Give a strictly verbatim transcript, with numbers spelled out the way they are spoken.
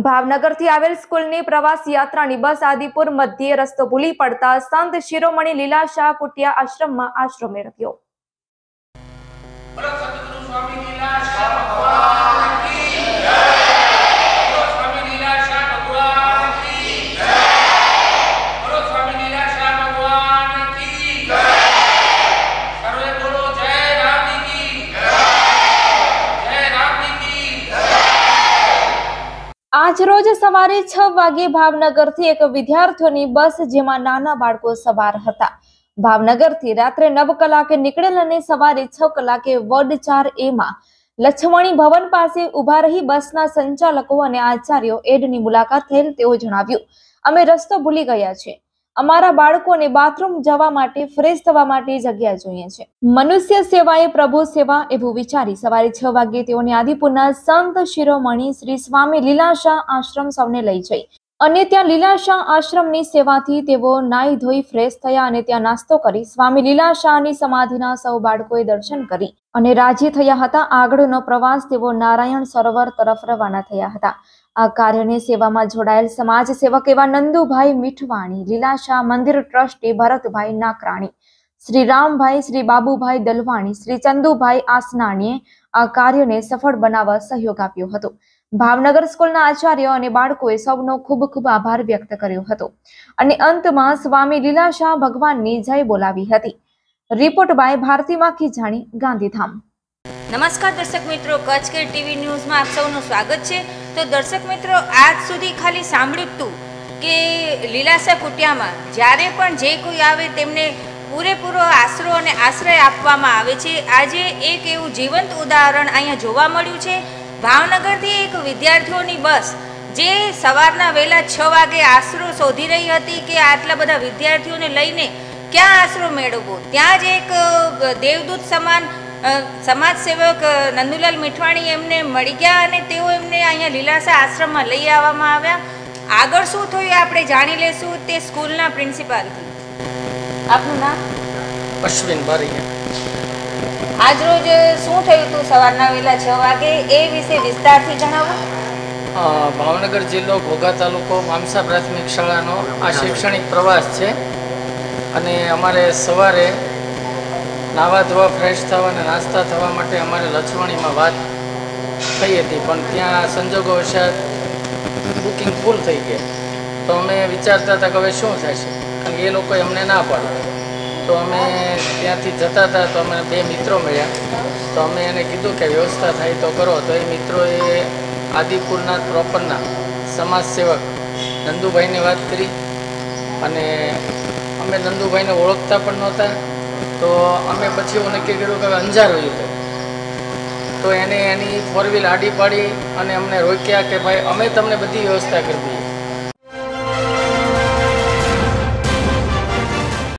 ભાવનગરથી આવેલ સ્કૂલની પ્રવાસ યાત્રાની બસ આદિપુર મધ્યે રસ્તો ભૂલી પડતા સંત શિરોમણી લીલાશાહ કુટિયા આશ્રમમાં આશરો મેળવ્યો। આજ રોજ સવારે છ વાગે ભાવનગરથી એક વિદ્યાર્થીઓની બસ જેમાં નાના બાળકો સવાર હતા ભાવનગરથી રાત્રે નવ કલાકે નીકળેલ અને સવારે છ કલાકે વોર્ડ ચાર એ માં લક્ષ્મણી ભવન પાસે ઉભા રહી બસના સંચાલકો અને આચાર્યો એડની મુલાકાત થયેલ તેઓ જણાવ્યું, અમે રસ્તો ભૂલી ગયા છે, અમારા બાળકોને બાથરૂમ જવા માટે ફ્રેશ થવા માટે જગ્યા જોઈએ છે, મનુષ્ય સેવાએ પ્રભુ સેવા એવું વિચારી સવારે છ વાગે તેઓને આદિપુરના સંત શિરોમણી શ્રી સ્વામી લીલાશાહ આશ્રમ સૌને લઈ જઈ અને ત્યાં લીલાશાહ આશ્રમની સેવાથી તેઓ નાઈ ધોઈ ફ્રેશ થયા અને ત્યાં નાસ્તો કરી સ્વામી લીલાશાહની સમાધિના સૌ બાળકોએ દર્શન કરી અને રાજી થયા હતા। આગળનો પ્રવાસ તેઓ નારાયણ સરોવર તરફ રવાના થયા હતા। આ કાર્યની સેવામાં જોડાયેલ સમાજ સેવક એવા નંદુભાઈ મીઠવાણી, લીલાશાહ મંદિર ટ્રસ્ટી ભરતભાઈ નાકરાણી, શ્રી રામભાઈ, શ્રી બાબુભાઈ દલવાણી, શ્રી ચંદુભાઈ આસનાણીએ આ કાર્યને સફળ બનાવવા સહયોગ આપ્યો હતો। ભાવનગર સ્કૂલના આચાર્યો અને બાળકોએ સૌનો ખૂબ ખૂબ આભાર વ્યક્ત કર્યો હતો અને અંતમાં સ્વામી લીલાશાહ ભગવાનની જય બોલાવી હતી। Report by Bharti Makhijani, Gandhidham. નમસ્કાર દર્શક મિત્રો, કચ્છ કેર ટીવી ન્યૂઝમાં આપ સૌનું સ્વાગત છે। તો દર્શક મિત્રો, આજ સુધી ખાલી સાંભળ્યું હતું કે લીલાશાહ કુટિયામાં જ્યારે પણ જે કોઈ આવે તેમને પૂરેપૂરો આશરો અને આશ્રય આપવામાં આવે છે। આજે એક એવું જીવંત ઉદાહરણ અહીંયા જોવા મળ્યું છે। ભાવનગરથી એક વિદ્યાર્થીઓની બસ જે સવારના વહેલા છ વાગે આશરો શોધી રહી હતી કે આટલા બધા વિદ્યાર્થીઓને લઈને ક્યાં આશરો મેળવવો, ત્યાં જ એક દેવદૂત સમાન સમાજ સેવક નંદુલાલ મીઠવાણી એમને મળી ગયા અને તેઓ એમને અહીંયા લીલાશાહ આશ્રમમાં લઈ આવવામાં આવ્યા। આગળ શું થયું આપણે જાણી લેશું તે સ્કૂલના પ્રિન્સિપાલથી। આપનું નામ? અશ્વિન બારીયા। આજ રોજ શું થયું હતું સવારના વહેલા છ વાગે એ વિશે વિસ્તારથી જણાવો। ભાવનગર જિલ્લો ઘોઘા તાલુકો મામસા પ્રાથમિક શાળાનો આ શૈક્ષણિક પ્રવાસ છે અને અમારે સવારે નાવા ધોવા ફ્રેશ થવા અને નાસ્તા થવા માટે અમારે લક્ષ્મણીમાં વાત થઈ હતી, પણ ત્યાં સંજોગો વશાત બુકિંગ ફૂલ થઈ ગયા। તો અમે વિચારતા હતા કે હવે શું થશે, કારણ કે એ લોકોએ અમને ના પાડી। તો અમે ત્યાંથી જતા હતા તો અમને બે મિત્રો મળ્યા, તો અમે એને કીધું કે વ્યવસ્થા થાય તો કરો। તો એ મિત્રોએ આદિપુરના પ્રોપરના સમાજ સેવક નંદુભાઈને વાત કરી અને અમે નંદુભાઈને ઓળખતા પણ નહોતા, તો અમે પછી એવું નક્કી કર્યું કે અંજાર વયું છે। તો એને એની ફોર વ્હીલ આડી પાડી અને અમને રોક્યા કે ભાઈ અમે તમને બધી વ્યવસ્થા કરી દઈએ।